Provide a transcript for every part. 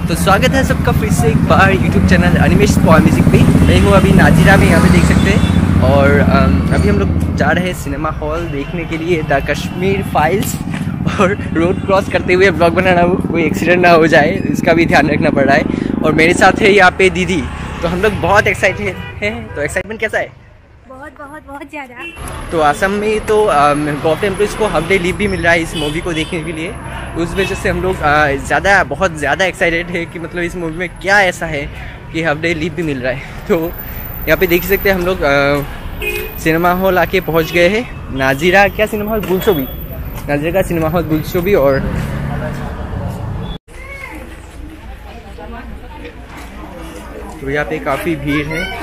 तो स्वागत है सबका फिर से एक बार YouTube channel Animesh Paul music पे। मैं हूँ अभी नाजिरा में, यहाँ पे देख सकते हैं। और अभी हम लोग जा रहे हैं सिनेमा हॉल देखने के लिए द कश्मीर फाइल्स। और रोड क्रॉस करते हुए ब्लॉग बनाना हो, कोई एक्सीडेंट ना हो जाए, इसका भी ध्यान रखना पड़ रहा है। और मेरे साथ है यहाँ पे दीदी, तो हम लोग बहुत एक्साइटेड हैं। तो एक्साइटमेंट कैसा है? बहुत बहुत बहुत ज़्यादा। तो असम में तो गवर्नमेंट एम्प्लॉइज़ को हाफ डे लीव भी मिल रहा है इस मूवी को देखने के लिए। उस वजह से हम लोग बहुत ज़्यादा एक्साइटेड है कि मतलब इस मूवी में क्या ऐसा है कि हाफ डे लीव भी मिल रहा है। तो यहाँ पे देख सकते हैं हम लोग सिनेमा हॉल आके पहुँच गए हैं। नाजिरा क्या सिनेमा हॉल? गुलशोबी, नाजिरा का सिनेमा हॉल गुलशोबी। और तो यहाँ पे काफ़ी भीड़ है।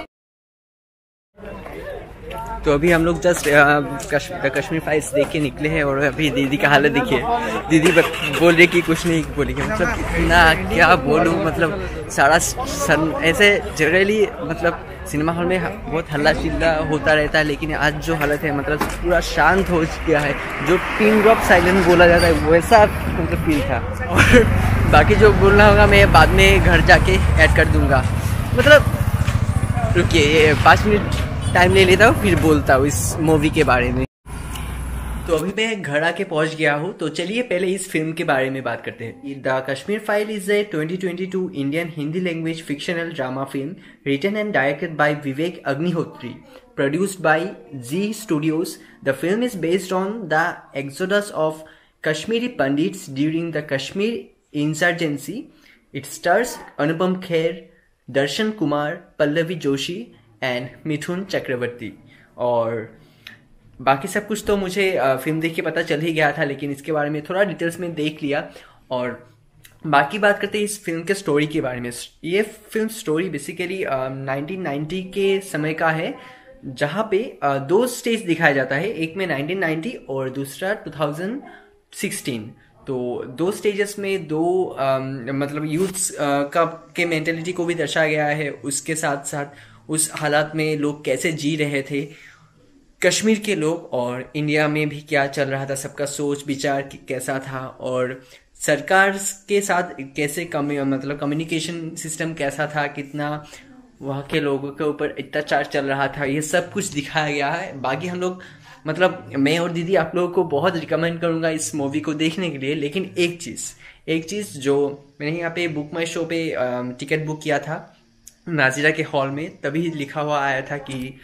तो अभी हम लोग जस्ट कश्मीर फाइल्स देख के निकले हैं। और अभी दीदी का हालत देखिए, दीदी बोल रही कि कुछ नहीं बोली, मतलब इतना क्या बोलूँ, मतलब सारा ऐसे जनरली मतलब सिनेमा हॉल में बहुत हल्ला चिल्ला होता रहता है, लेकिन आज जो हालत है मतलब पूरा शांत हो गया है। जो पिन ड्रॉप साइलेंट बोला जाता है वैसा मतलब फील था। और बाकी जो बोलना होगा मैं बाद में घर जाके ऐड कर दूँगा। मतलब रुकिए 5 मिनट टाइम ले लेता हूँ, फिर बोलता हूँ इस मूवी के बारे में। तो अभी मैं घर आके पहुंच गया हूँ। तो चलिए पहले इस फिल्म के बारे में बात करते हैं। The Kashmir file is a 2022 Indian Hindi language fictional drama film written and directed by Vivek Agnihotri, produced by Zee studios. The film is based on the exodus of Kashmiri pandits during the Kashmir insurgency. It stars Anupam Kher, Darshan Kumar, Pallavi Joshi and Mithun Chakraborty. और बाकी सब कुछ तो मुझे फिल्म देख के पता चल ही गया था, लेकिन इसके बारे में थोड़ा डिटेल्स में देख लिया। और बाकी बात करते हैं इस फिल्म के स्टोरी के बारे में। ये फिल्म स्टोरी बेसिकली 1990 के समय का है, जहाँ पे 2 स्टेज दिखाया जाता है, एक में 1990 और दूसरा 2016। तो 2 स्टेजेस में 2 मतलब यूथ्स के मेंटेलिटी को भी दर्शाया गया है। उसके साथ साथ उस हालात में लोग कैसे जी रहे थे, कश्मीर के लोग, और इंडिया में भी क्या चल रहा था, सबका सोच विचार कैसा था, और सरकार के साथ कैसे मतलब कम्युनिकेशन सिस्टम कैसा था, कितना वहाँ के लोगों के ऊपर अत्याचार चल रहा था, ये सब कुछ दिखाया गया है। बाकी हम लोग मतलब मैं और दीदी आप लोगों को बहुत रिकमेंड करूँगा इस मूवी को देखने के लिए। लेकिन एक चीज़ जो मैंने यहाँ पे बुक माई शो पे टिकट बुक किया था नाजिरा के हॉल में, तभी लिखा हुआ आया था कि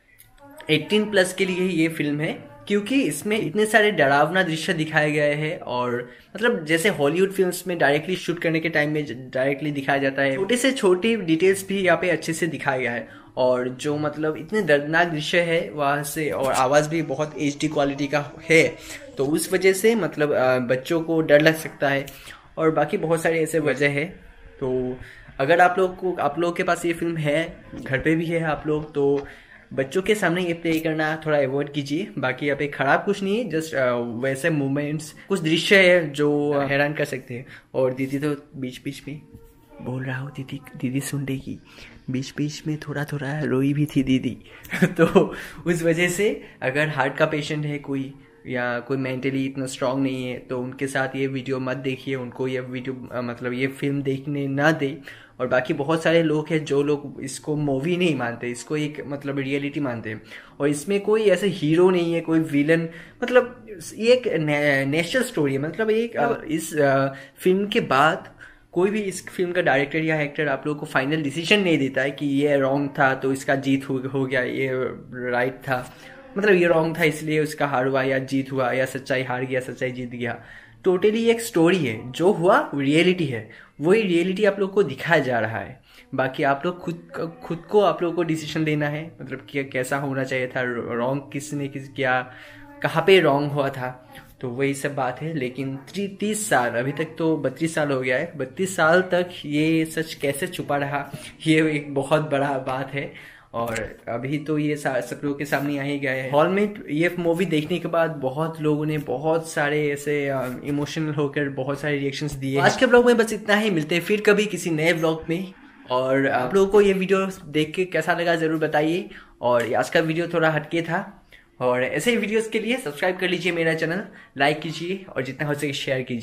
18+ के लिए ये फिल्म है, क्योंकि इसमें इतने सारे डरावना दृश्य दिखाए गए हैं। और मतलब जैसे हॉलीवुड फिल्म्स में डायरेक्टली शूट करने के टाइम में डायरेक्टली दिखाया जाता है, छोटे से छोटी डिटेल्स भी यहाँ पे अच्छे से दिखाया गया है। और जो मतलब इतने दर्दनाक दृश्य है वहाँ से, और आवाज़ भी बहुत HD क्वालिटी का है, तो उस वजह से मतलब बच्चों को डर लग सकता है। और बाकी बहुत सारे ऐसे वजह है। तो अगर आप लोगों के पास ये फिल्म है, घर पे भी है आप लोग, तो बच्चों के सामने ये प्ले करना थोड़ा अवॉइड कीजिए। बाकी यहाँ पे खराब कुछ नहीं है, जस्ट वैसे मूवमेंट्स, कुछ दृश्य है जो हैरान कर सकते हैं। और दीदी तो बीच में बोल रहा हूँ, दीदी सुन लेगी, बीच में थोड़ा रोई भी थी दीदी। तो उस वजह से अगर हार्ट का पेशेंट है कोई, या कोई मेंटली इतना स्ट्रांग नहीं है, तो उनके साथ ये वीडियो मत देखिए, उनको ये वीडियो मतलब ये फिल्म देखने ना दे। और बाकी बहुत सारे लोग हैं जो लोग इसको मूवी नहीं मानते, इसको एक मतलब रियलिटी मानते हैं। और इसमें कोई ऐसे हीरो नहीं है, कोई विलन, मतलब ये एक नेचुरल स्टोरी है। मतलब एक इस फिल्म के बाद कोई भी इस फिल्म का डायरेक्टर या एक्टर आप लोगों को फाइनल डिसीजन नहीं देता है कि ये रॉन्ग था तो इसका जीत हो गया, ये राइट था, मतलब ये रॉन्ग था इसलिए उसका हार हुआ या जीत हुआ, या सच्चाई हार गया सच्चाई जीत गया। टोटली एक स्टोरी है, जो हुआ रियलिटी है, वही रियलिटी आप लोग को दिखाया जा रहा है। बाकी आप लोग खुद को आप लोग को डिसीजन लेना है, मतलब कि कैसा होना चाहिए था, रॉन्ग किसने क्या कहाँ पे रॉन्ग हुआ था, तो वही सब बात है। लेकिन 30 साल, अभी तक तो 32 साल हो गया है, 32 साल तक ये सच कैसे छुपा रहा, ये एक बहुत बड़ा बात है। और अभी तो ये सब लोगों के सामने आ ही गया है। हॉल में ये मूवी देखने के बाद बहुत लोगों ने बहुत सारे ऐसे इमोशनल होकर बहुत सारे रिएक्शंस दिए। आज के ब्लॉग में बस इतना ही, मिलते हैं फिर कभी किसी नए ब्लॉग में। और आप लोगों को ये वीडियो देख के कैसा लगा ज़रूर बताइए। और आज का वीडियो थोड़ा हटके था, और ऐसे ही वीडियोस के लिए सब्सक्राइब कर लीजिए मेरा चैनल, लाइक कीजिए और जितना हो सके शेयर कीजिए।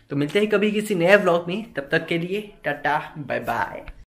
तो मिलते हैं कभी किसी नए व्लॉग में, तब तक के लिए टाटा बाय बाय।